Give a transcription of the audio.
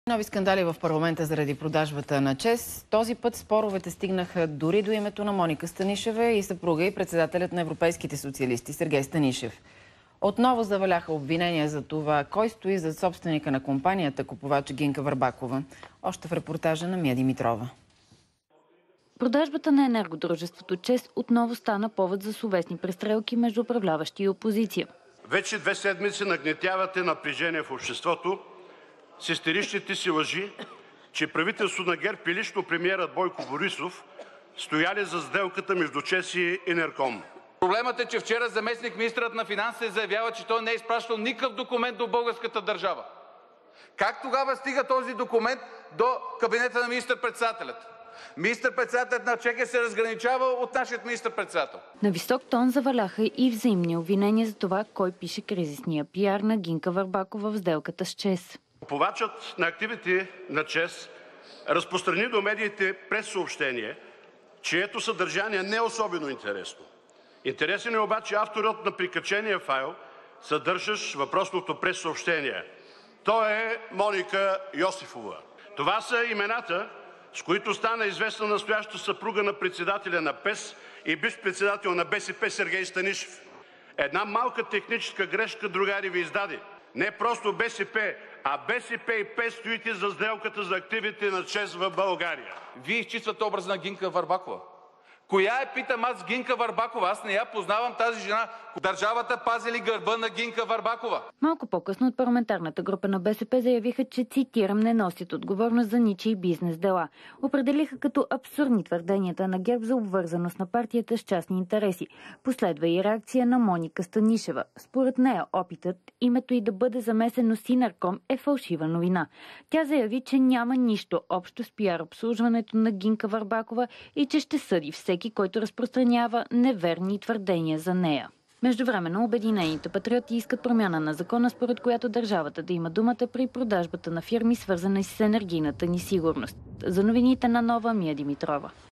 Нови скандали в парламента заради продажбата на ЧЕЗ. Този път споровете стигнаха дори до името на Моника Станишева и съпруга и председателят на европейските социалисти Сергей Станишев. Отново заваляха обвинения за това кой стои зад собственика на компанията купувач Гинка Върбакова. Още в репортажа на Мия Димитрова. Продажбата на енергодружеството ЧЕЗ отново стана повод за словесни престрелки между управляващи и опозиция. Вече 2 седмици нагнетявате напрежение в обществото с истеричните си лъжи, че правителството на ГЕРБ и лично премиерът Бойко Борисов стояли за сделката между ЧЕЗ и Енерком. Проблемът е, че вчера заместник-министърът на финансите заявява, че той не е изпращал никакъв документ до българската държава. Как тогава стига този документ до кабинета на министър-председателят? Министър-председателят на Чехия се разграничава от нашия министър-председател. На висок тон заваляха и взаимни обвинения за това кой пише кризисния пиар на Гинка Върбакова в сделката с ЧЕЗ. Купувачът на активите на ЧЕЗ разпространи до медиите прессъобщение, чието съдържание не е особено интересно. Интересен е обаче авторът на прикачения файл, съдържащ въпросното прессъобщение. Той е Моника Йосифова. Това са имената, с които стана известна настоящата съпруга на председателя на ПЕС и бивш председател на БСП Сергей Станишев. Една малка техническа грешка, другари, ви издаде. Не просто БСП, а БСП и ПЕС стоите за сделката за активите на ЧЕЗ в България. Вие изчиствате образа на Гинка Върбакова. Коя е, питам аз, Гинка Върбакова? Аз не я познавам тази жена. Държавата пази ли гърба на Гинка Върбакова? Малко по-късно от парламентарната група на БСП заявиха, че, цитирам, не носят отговорност за ничии бизнес дела. Определиха като абсурдни твърденията на ГЕРБ за обвързаност на партията с частни интереси. Последва и реакция на Моника Станишева. Според нея опитът името й да бъде замесено с Енерком е фалшива новина. Тя заяви, че няма нищо общо с пиар обслужването на Гинка Върбакова и че ще съди всеки, който разпространява неверни твърдения за нея. Междувременно Обединените патриоти искат промяна на закона, според която държавата да има думата при продажбата на фирми, свързани с енергийната ни сигурност. За новините на Нова, Мия Димитрова.